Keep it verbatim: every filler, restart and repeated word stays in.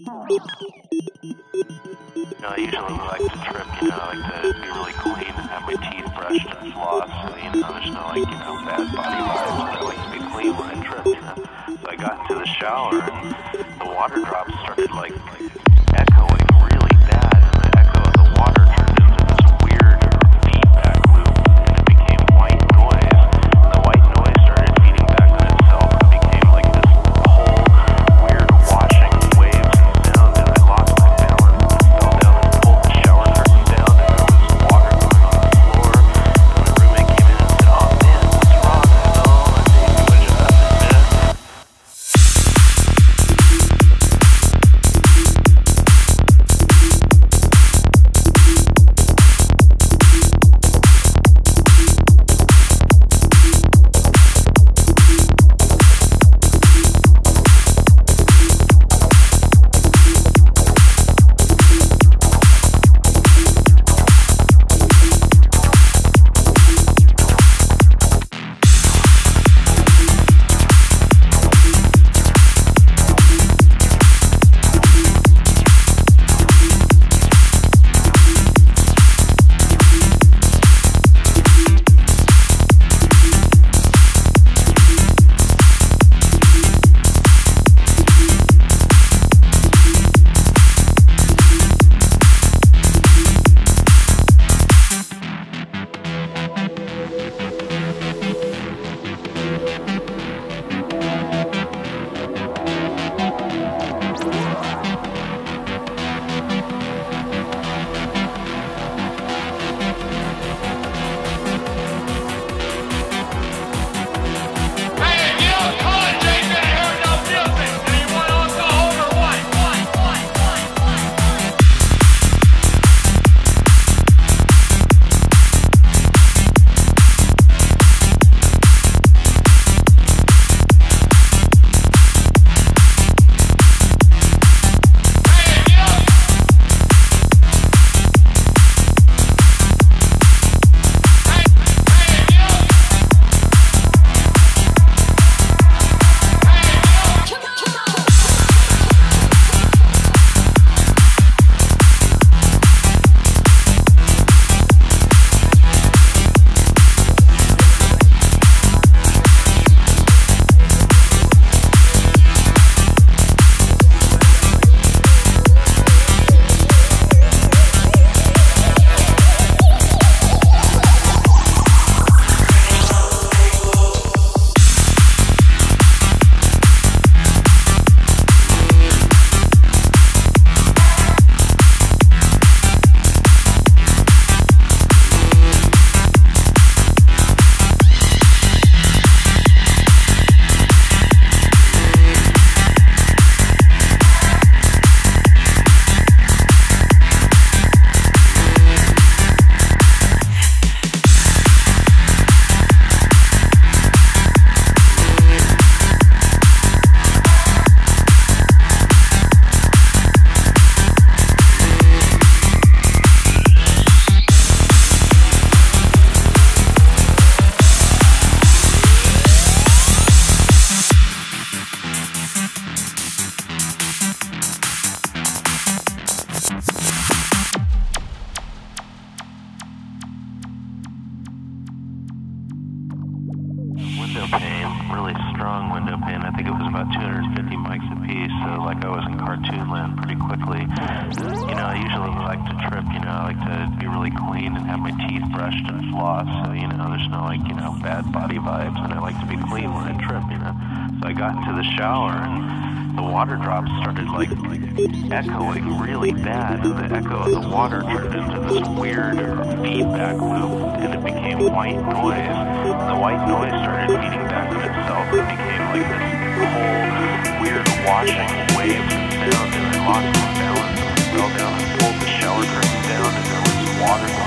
You know, I usually like to trip, you know, I like to be really clean and have my teeth brushed and flossed, so, you know, there's no, like, you know, bad body vibes, but I like to be clean when I trip, you know. So I got into the shower, and the water drops started, like, like echoing really bad, and the echo of the water turned into this weird feedback loop, and it became white noise, and the white noise started feeding back on itself, and it became, like, this whole weird washing waves and sound, and I lost my balance, and I fell down and pulled the shower curtain down, and there was water going on the floor, and my roommate came in and said, "Oh man, what's wrong?" I said, "Oh, I think you would just have to admit." Window pane, really strong window pane. I think it was about two hundred fifty mics a piece, so like I was in cartoon land pretty quickly. You know, I usually like to trip, you know, I like to be really clean and have my teeth brushed and flossed, so, you know, there's no, like, you know, bad body vibes, and I like to be clean when I trip, you know. So I got into the shower, and the water drops started, like, like echoing really bad, and the echo of the water turned into this weird feedback loop, and it became white noise, and the white noise started feeding back on itself, and it became like this whole weird washing waves and sound, and I lost my balance, and I fell down and pulled the shower curtain down, and there was water